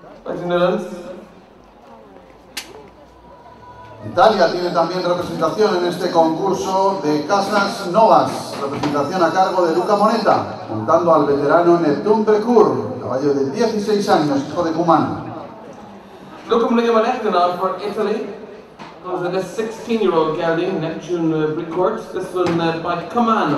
Italia tiene también representación en este concurso de Casas Novas, representación a cargo de Luca Moneta, montando al veterano Neptune Brecur, caballo de 16 años, hijo de Cumano. Luca Moneta for Italy, goes with a 16-year-old gelding, Neptune Brecur, this one by Cumano.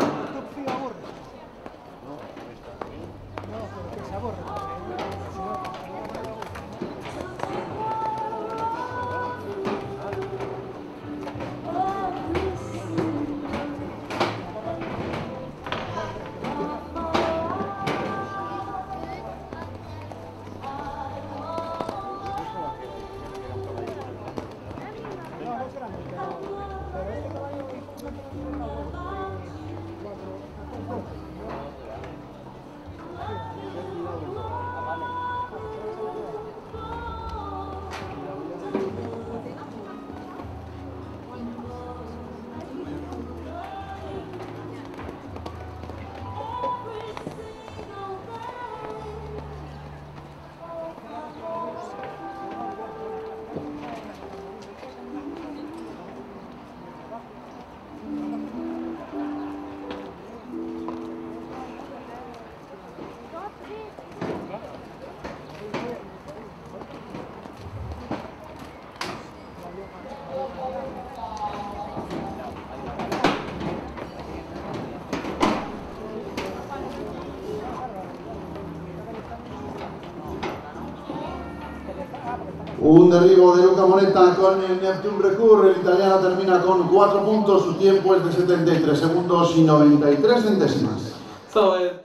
Un derribo de Luca Moneta con el Neptune Brecur. El italiano termina con 4 puntos, su tiempo es de 73 segundos y 93 centésimas.